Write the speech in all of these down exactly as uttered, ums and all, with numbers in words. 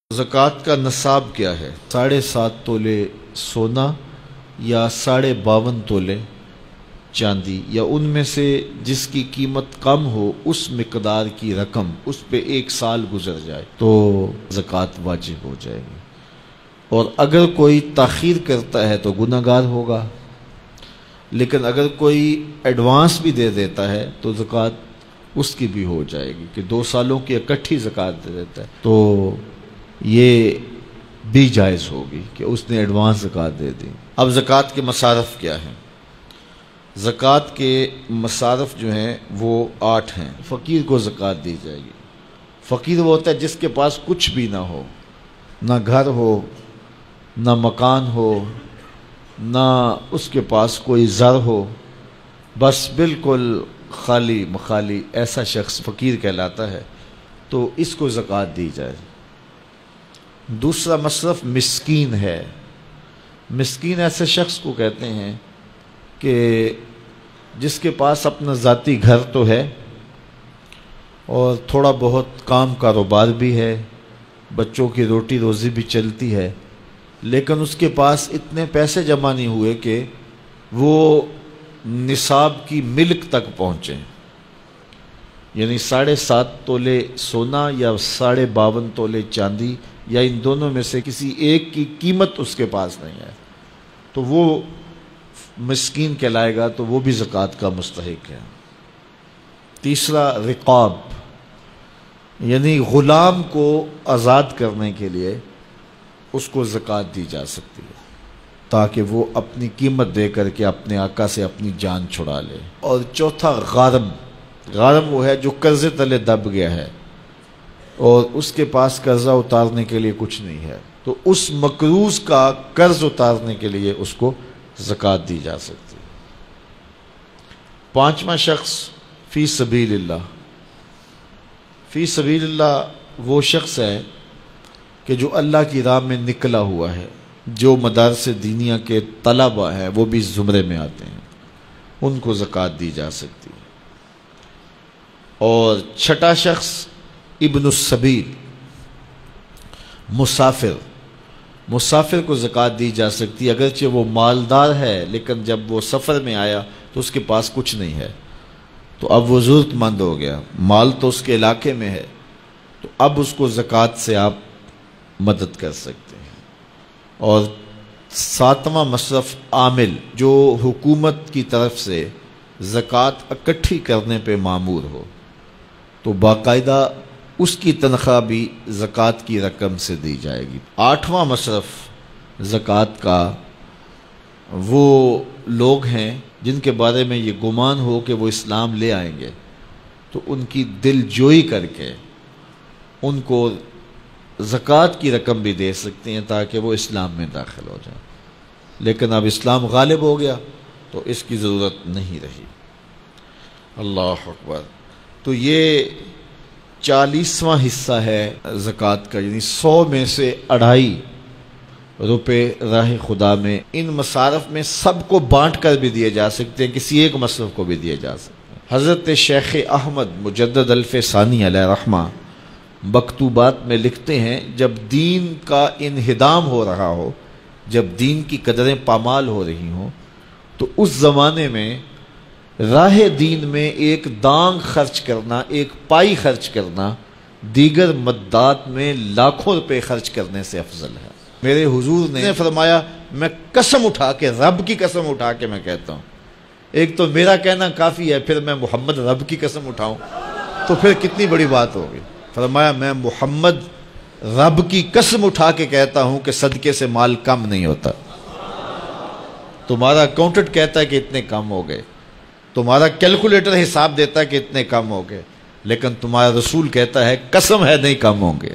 ज़कात का नसाब क्या है? साढ़े सात तोले सोना या साढ़े बावन तोले चांदी या उनमें से जिसकी कीमत कम हो उस मिकदार की रकम उस पे एक साल गुजर जाए तो ज़कात वाजिब हो जाएगी। और अगर कोई ताख़ीर करता है तो गुनहगार होगा, लेकिन अगर कोई एडवांस भी दे देता है तो ज़कात उसकी भी हो जाएगी कि दो सालों की इकट्ठी ज़कात दे देता है तो ये भी जायज़ होगी कि उसने एडवांस ज़कात दे दी। अब ज़कात के मसारफ़ क्या हैं? ज़कात के मसारफ़ जो हैं वो आठ हैं। फ़कीर को ज़कात दी जाएगी। फ़कीर वो होता है जिसके पास कुछ भी ना हो, ना घर हो, ना मकान हो, ना उसके पास कोई ज़र हो, बस बिल्कुल खाली मखाली ऐसा शख्स फ़कीर कहलाता है, तो इसको ज़कात दी जाए। दूसरा मसरफ़ मिस्कीन है। मिस्कीन ऐसे शख्स को कहते हैं कि जिसके पास अपना ज़ाती घर तो है और थोड़ा बहुत काम कारोबार भी है, बच्चों की रोटी रोज़ी भी चलती है, लेकिन उसके पास इतने पैसे जमा नहीं हुए कि वो निसाब की मिल्क तक पहुँचे, यानी साढ़े सात तोले सोना या साढ़े बावन तोले चांदी या इन दोनों में से किसी एक की कीमत उसके पास नहीं है, तो वो मिस्कीन कहलाएगा, तो वो भी ज़कात का मुस्तहिक है। तीसरा रिक़ाब, यानी ग़ुलाम को आज़ाद करने के लिए उसको ज़कात दी जा सकती है ताकि वो अपनी कीमत दे करके अपने आका से अपनी जान छुड़ा ले। और चौथा गारम। गारम वो है जो कर्ज़े तले दब गया है और उसके पास कर्ज़ा उतारने के लिए कुछ नहीं है, तो उस मकरूज़ का कर्ज़ उतारने के लिए उसको ज़कात दी जा सकती है। पांचवा शख्स फ़ी सबीलिल्लाह। फ़ी सबीलिल्लाह वो शख्स है कि जो अल्लाह की राह में निकला हुआ है, जो मदारसे दीनिया के तलबा हैं वो भी इस ज़ुमरे में आते हैं, उनको ज़कात दी जा सकती है। और छठा शख्स इब्नुस सबील, मुसाफिर। मुसाफिर को ज़कात दी जा सकती है, अगरचे वो मालदार है लेकिन जब वो सफ़र में आया तो उसके पास कुछ नहीं है, तो अब वो ज़रूरतमंद हो गया, माल तो उसके इलाके में है, तो अब उसको ज़कात से आप मदद कर सकते हैं। और सातवां मसरफ़ आमिल, जो हुकूमत की तरफ से ज़कात इकट्ठी करने पे मामूर हो, तो बाकायदा उसकी तनख्वाह भी ज़कात की रकम से दी जाएगी। आठवां मसरफ़ ज़कात का वो लोग हैं जिनके बारे में ये गुमान हो कि वो इस्लाम ले आएंगे, तो उनकी दिलजोई करके उनको ज़कात की रकम भी दे सकते हैं ताकि वो इस्लाम में दाखिल हो जाए। लेकिन अब इस्लाम गालिब हो गया तो इसकी ज़रूरत नहीं रही। अल्लाह अकबर। तो ये चालीसवां हिस्सा है ज़कात का, यानी सौ में से अढ़ाई रुपये राह खुदा में। इन मसारफ़ में सबको बांट कर भी दिए जा सकते हैं, किसी एक मसरफ़ को भी दिए जा सकते हैं। हज़रत शेख अहमद मुजद्दद अल्फ़सानी अलैहि रहमा मकतूबात में लिखते हैं, जब दीन का इन्हिदाम हो रहा हो, जब दीन की कदरें पामाल हो रही हों, तो उस ज़माने में राह दीन में एक दांग खर्च करना, एक पाई खर्च करना, दीगर मद्दात में लाखों रुपए खर्च करने से अफजल है। मेरे हुजूर ने फरमाया, मैं कसम उठा के, रब की कसम उठा के मैं कहता हूँ, एक तो मेरा कहना काफ़ी है, फिर मैं मोहम्मद रब की कसम उठाऊँ तो फिर कितनी बड़ी बात होगी। फरमाया, मैं मोहम्मद रब की कसम उठा के कहता हूँ कि सदके से माल कम नहीं होता। तुम्हारा अकाउंटेंट कहता है कि इतने कम हो गए, तुम्हारा कैलकुलेटर हिसाब देता है कि इतने कम हो गए, लेकिन तुम्हारा रसूल कहता है कसम है नहीं कम होंगे।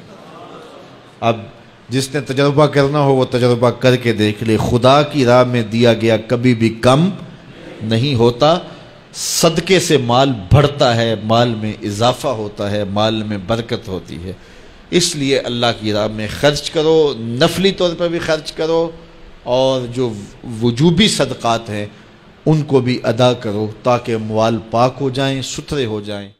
अब जिसने तजर्बा करना हो वो तजर्बा करके देख ले, खुदा की राह में दिया गया कभी भी कम नहीं होता, सदके से माल बढ़ता है, माल में इजाफा होता है, माल में बरकत होती है। इसलिए अल्लाह की राह में खर्च करो, नफली तौर पर भी खर्च करो, और जो वजूबी सदक़ात हैं उनको भी अदा करो ताकि अमवाल पाक हो जाएं, सुथरे हो जाएं।